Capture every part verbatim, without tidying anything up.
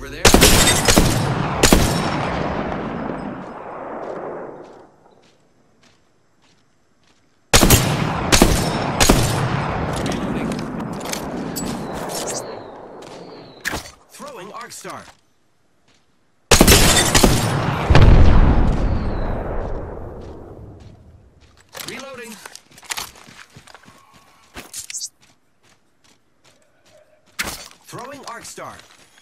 over there. Reloading. Throwing Arc Star. Reloading. Throwing Arc Star.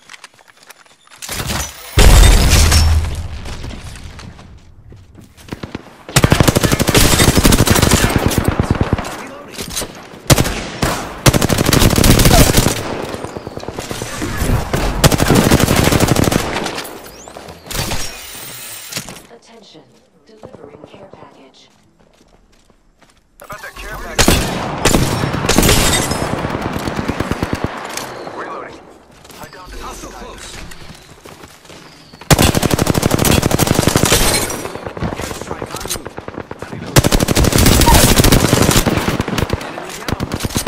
Reloading. Attention, delivering care package. About that care package. Reloading. I downed it. Hostile close. Airstrike en route. Enemy down.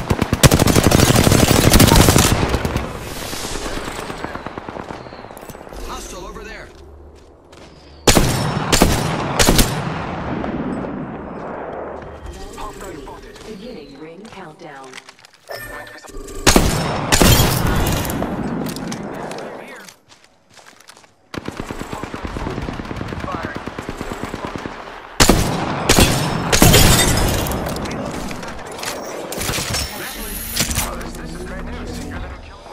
Hostile over there. Beginning ring countdown. Here. Firing. Oh, this, this is great news. You're the new killer.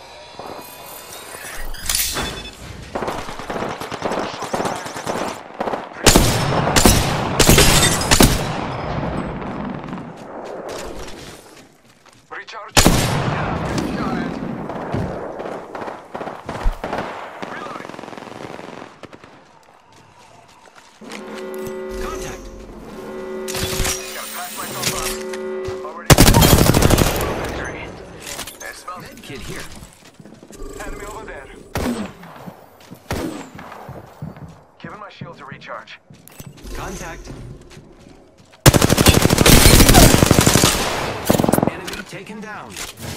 Recharge. Yeah, got it. Reloading. Contact. Gotta pack myself up. Already. Victory. It smells. Med kit here. Enemy over there. Giving my shield to recharge. Contact. Enemy taken down.